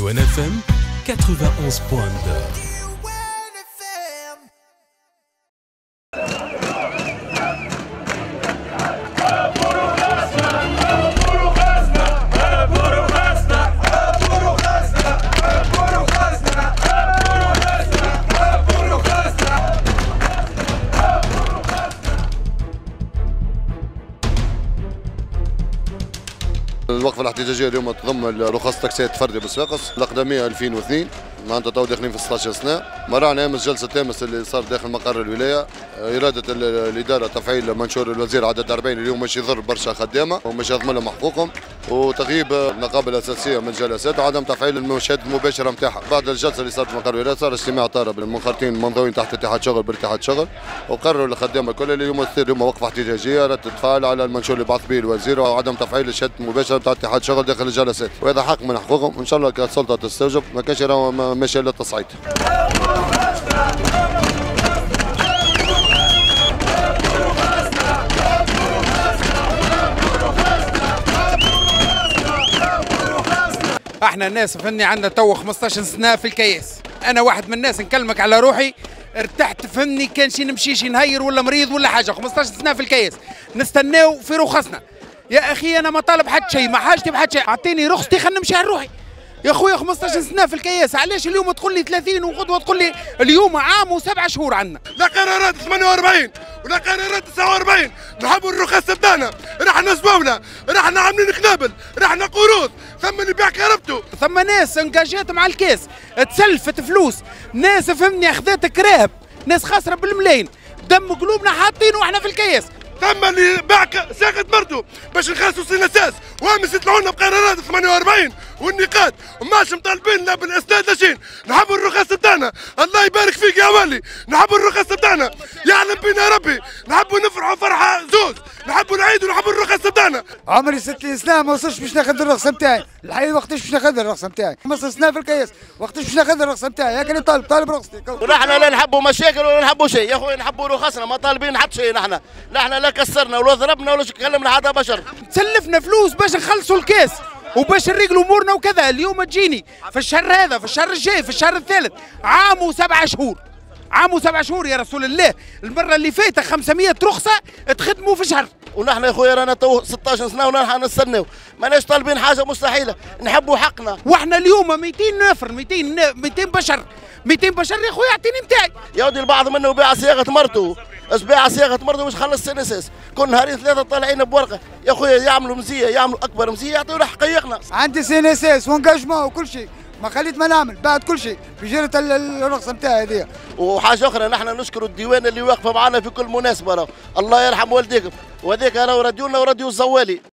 Diwan FM 91.2. الوقفة الاحتجاجية اليوم تضم رخص تاكسيات فردي بالصفاقس الأقدمية 2002 معناتها تو داخلين في 16 سنة. مرعنا أمس جلسة أمس اللي صار داخل مقر الولاية. إرادة الإدارة تفعيل منشور الوزير عدد 40 اليوم مش يضر برشا خدامة ومش يضمن لهم حقوقهم وتغييب النقابة الأساسية من الجلسات وعدم تفعيل المشاهدة المباشرة نتاعها. بعد الجلسة اللي صارت في مقر الولاية صار اجتماع طارئ بالمنخرطين المنضوين تحت اتحاد شغل باتحاد شغل وقرروا الخدامة الكل اللي اليوم تصير اليوم وقفة احتجاجية للتفاعل على المنشور اللي بعث به الوزير وعدم تفعيل الشهادة المباشرة بتاع اتحاد شغل داخل الجلسات وهذا حق من حقوقهم وإن شاء الله كسلطة تستوجب ما كانش ماشي إلا التصعيد. احنا الناس فهمني عندنا تو 15 سنه في الكياس. انا واحد من الناس نكلمك على روحي ارتحت فهمني كان شي نمشي شي نهير ولا مريض ولا حاجه. 15 سنه في الكياس نستناو في رخصنا. يا اخي انا ما طالب حد شيء ما حاجتي بحد شيء اعطيني رخصتي خلينا نمشي على روحي. يا خويا 15 سنه في الكياس علاش اليوم تقول لي 30 وغدوه تقول لي اليوم عام و7 شهور عندنا. لا قرارات 48 ولا قرارات 49 نحبوا الرخص بتاعنا. رحنا زباوله رحنا عاملين قنابل رحنا قروض ثم اللي بيع كهربته ثم ناس انجاجات مع الكاس تسلفت فلوس ناس فهمني اخذت كراب ناس خاسره بالملايين دم قلوبنا حاطينه واحنا في الكياس. ثم اللي باع ساقط مرته باش نخلصوا سيناساس وامس يطلعوا لنا بقرارات 48 والنقاط وماش مطالبين لا بالاسناد لا شيء. نحبوا الرخص بتاعنا الله يبارك فيك يا ولي. نحبوا الرخص بتاعنا يعلم بينا ربي. نحبوا نفرحوا فرحه زوز نحبوا نعيدوا نحبوا الرخص بتاعنا. عمري 60 سنه ما وصلش باش ناخذ الرخصه بتاعي. الحقيقه وقتاش باش ناخذ الرخصه بتاعي 15 سنه في الكياس وقتاش باش ناخذ الرخصه بتاعي. هكا طالب رخصتي. ونحن لا نحبوا مشاكل ولا نحبوا شيء يا خويا. نحبوا رخصنا ما طالبين حتى شيء. نحن لا كسرنا ولا ضربنا ولا كلمنا حتى بشر. تسلفنا فلوس باش نخلصوا الكاس وباش نريقلوا امورنا وكذا. اليوم تجيني في الشهر هذا في الشهر الجاي في الشهر الثالث عام و7 شهور. عام و7 شهور يا رسول الله. المره اللي فاتت 500 رخصه تخدموا في شهر. ونحن يا خويا رانا تو 16 سنه ونحن نستناو ماناش طالبين حاجه مستحيله. نحبوا حقنا. واحنا اليوم 200 نفر 200 بشر 200 بشر يا خويا اعطيني نتاعي. يا ودي البعض منه باع صياغه مرته باع صياغه مرته باش خلص سنساس كل نهارين ثلاثه طالعين بورقه. يا خويا يعملوا مزيه يعملوا اكبر مزيه يعطيونا حقيقنا. عندي سنساس وانجاجمون وكل شيء ما خليت ما نعمل بعد كل شيء بجيرة الرخصه نتاعي هذه. وحاجه اخرى نحن نشكر الديوان اللي واقفه معنا في كل مناسبه. الله يرحم والديكم وهذاك راهو رديونا ورديو الزوالي.